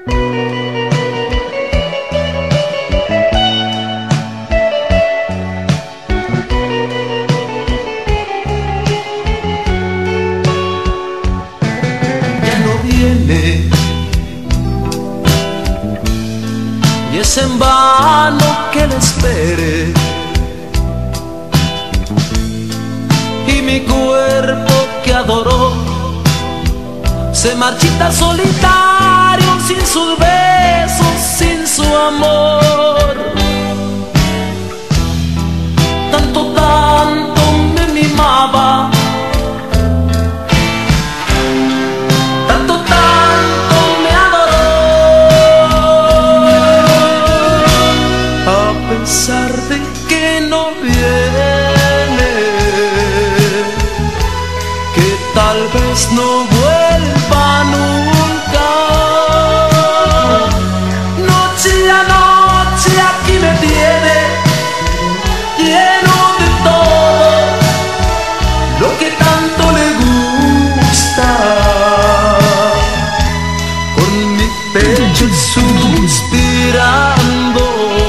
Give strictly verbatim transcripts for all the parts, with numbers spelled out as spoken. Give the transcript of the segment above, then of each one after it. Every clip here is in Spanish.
Y es en vano que le espere, y mi cuerpo que adoró se marchita solitario, sin sus besos, sin su amor. Tanto, tanto me mimaba, a pesar de que no viene, que tal vez no vuelva nunca. Noche a noche aquí me tiene, lleno de todo lo que tanto le gusta, con mi pecho suspirando,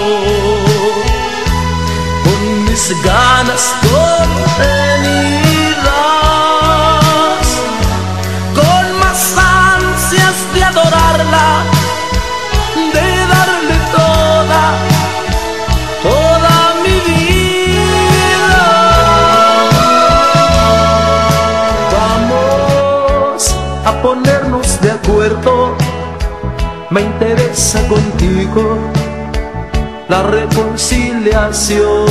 ganas contenidas, con más ansias de adorarla, de darle toda, toda mi vida. Vamos a ponernos de acuerdo, me interesa contigo la reconciliación.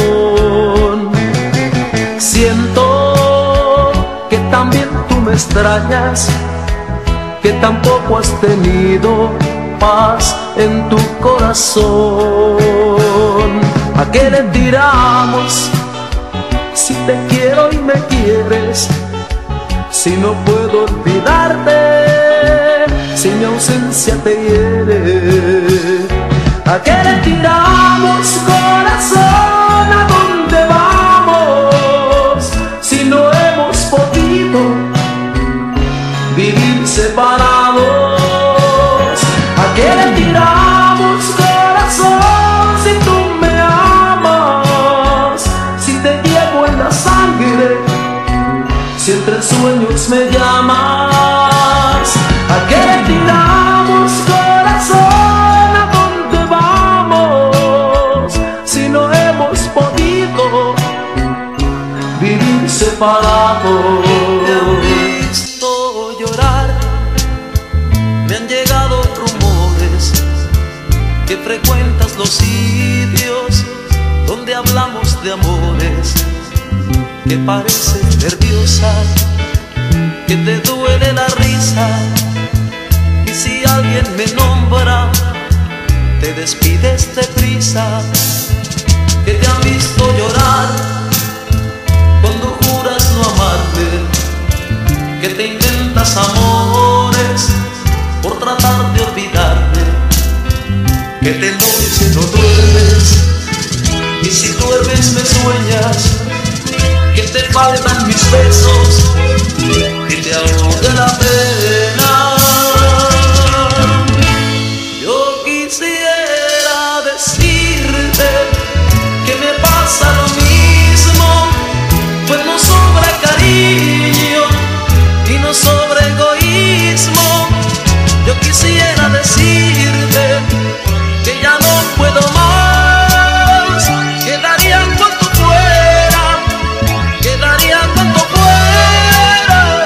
Siento que también tú me extrañas, que tampoco has tenido paz en tu corazón. ¿A qué le tiramos si te quiero y me quieres? Si no puedo olvidarte, si mi ausencia te hiere. ¿A qué le tiramos, corazón? ¿A dónde vamos? Si no hemos podido vivir separados. ¿A qué le tiramos, corazón? Si tú me amas, si te llevo en la sangre, si entre sueños me llamas. ¿A qué le tiramos, corazón? Separado. Me han visto llorar, me han llegado rumores que frecuentas los sitios donde hablamos de amores, que pareces nerviosa, que te duele la risa, y si alguien me nombra te despides deprisa. Que te han visto llorar cuando juras no amarte, que te inventas amores por tratar de olvidarte, que de noche no duermes y si duermes me sueñas, que te faltan mis besos y te ahoga la pena. Yo quisiera decirte que me pasa lo mismo, pues no sobra cariño y no sobra egoísmo. Yo quisiera decirte que ya no puedo más, que daría cuanto fuera, que daría cuanto fuera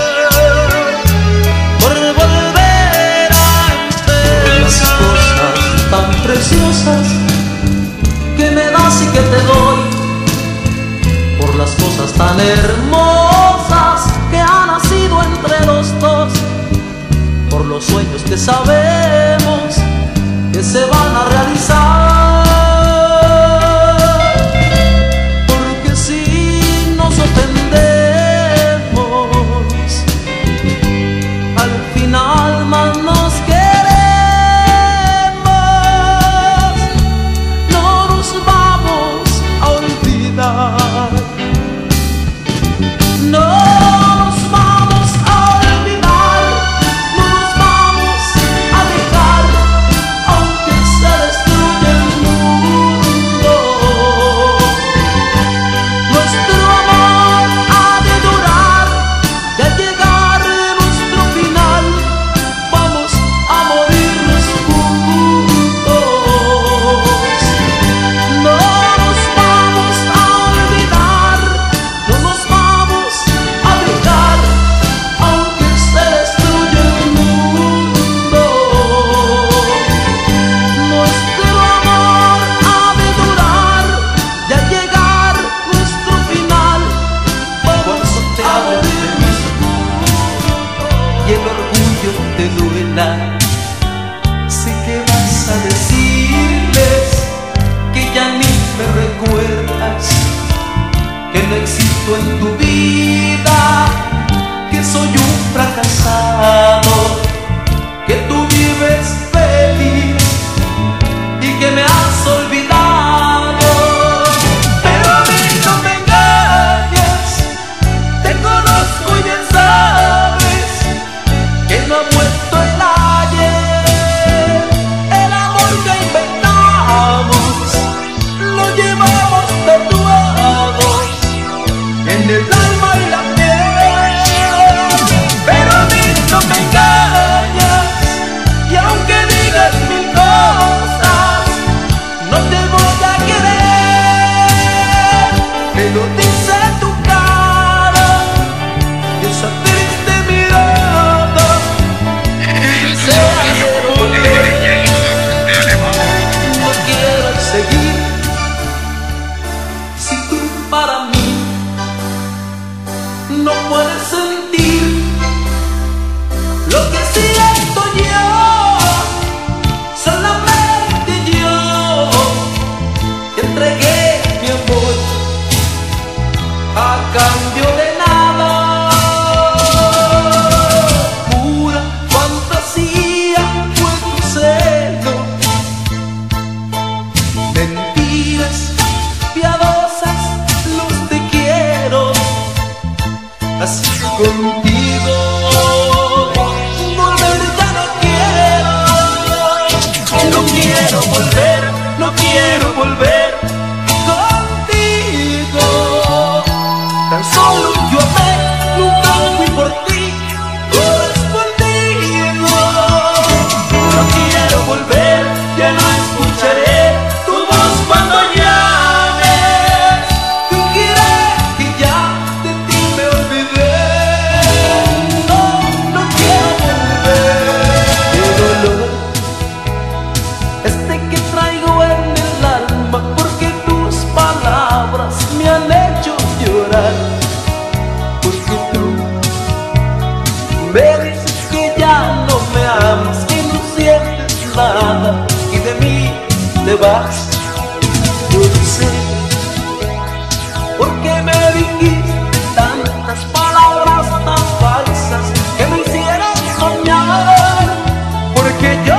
por volver a empezar. Las cosas tan preciosas que me das y que te doy, por las cosas tan hermosas que han nacido entre los dos, por los sueños que sabemos que se van a realizar, porque si nos ofendemos, al final más nos queremos, no nos vamos a olvidar. No nos vamos a olvidar, no nos vamos a dejar pena. Sé que vas a decirles que ya ni me recuerdas, que no existo en tu vida, que soy un fracasado, que tú vives feliz y que me has olvidado. Pero a mí no me engañes, te conozco y bien sabes que no ha vuelto el ayer. El amor que inventamos lo llevamos tatuado en el alma y la piel. Pero a mí no me engañas, y aunque digas mil cosas, no te voy a querer. Me lo dice tu cara y esa triste mirada. Desea quiero volver, no quiero seguir. Si tú para mí no puedes sentir lo que siento yo, solamente yo te entregué mi amor a cambio de nada. Pura fantasía fue tu celo, mentiras piadosas los te quiero, así contigo volver ya no quiero. No quiero volver, no quiero volver contigo. Tan solo yo amé, nunca fui por ti correspondido. No quiero volver, ya no escucharé tu voz cuando llames. Fingiré que ya de ti me olvidé. No, no quiero volver. El dolor este que traigo en el alma, porque tus palabras me han hecho llorar. Porque tú me dices que ya no me amas, que no sientes nada y de mí te vas. Yo no sé por qué me dijiste tantas palabras tan falsas que me hicieron soñar. Porque yo